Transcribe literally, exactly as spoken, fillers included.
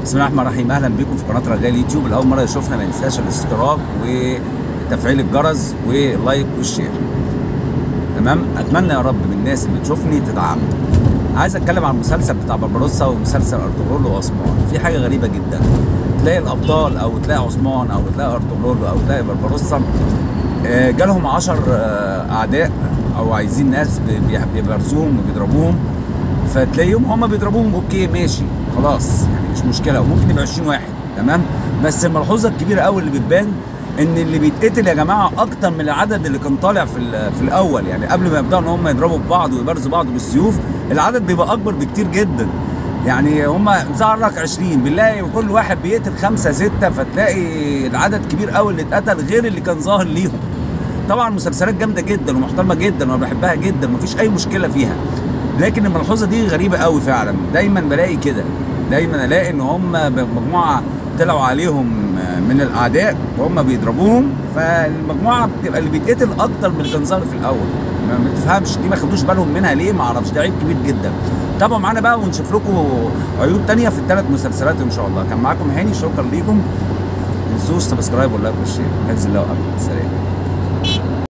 بسم الله الرحمن الرحيم. اهلا بكم في قناه رجاء اليوتيوب. الاول مره يشوفنا ما ينساش الاشتراك وتفعيل الجرس واللايك والشير. تمام. اتمنى يا رب من الناس اللي تشوفني تدعمني. عايز اتكلم عن المسلسل بتاع بربروسا ومسلسل ارطغرل وعثمان. في حاجه غريبه جدا، تلاقي الابطال او تلاقي عثمان او تلاقي ارطغرل او تلاقي بربروسا جالهم عشر اعداء او عايزين ناس بيبرزوهم وبيضربوهم، فتلاقيهم هم بيضربوهم. اوكي ماشي خلاص، يعني مش مشكله، وممكن يبقى عشرين واحد. تمام. بس الملحوظه الكبيره قوي اللي بتبان ان اللي بيتقتل يا جماعه اكتر من العدد اللي كان طالع في في الاول. يعني قبل ما يبداوا ان هم يضربوا ببعض ويبرزوا بعض بالسيوف، العدد بيبقى اكبر بكتير جدا. يعني هم ظهر لك عشرين، بنلاقي كل واحد بيقتل خمسه سته، فتلاقي العدد كبير قوي اللي اتقتل غير اللي كان ظاهر ليهم. طبعا مسلسلات جامده جدا ومحترمه جدا وانا بحبها جدا ومفيش اي مشكله فيها، لكن الملحوظه دي غريبه قوي فعلا. دايما بلاقي كده، دايما الاقي ان هم مجموعه طلعوا عليهم من الاعداء وهم بيضربوهم، فالمجموعه بتبقى اللي بيتقتل اكتر من اللي كان ظاهر في الاول. ما تفهمش دي، ما خدوش بالهم منها ليه، ما اعرفش. ده عيب كبير جدا. تابعوا معانا بقى ونشوف لكم عيوب تانية في الثلاث مسلسلات ان شاء الله. كان معاكم هاني، شكرا ليكم. ما تنسوش سبسكرايب واللايك والشير. عز الله وامره. سلام.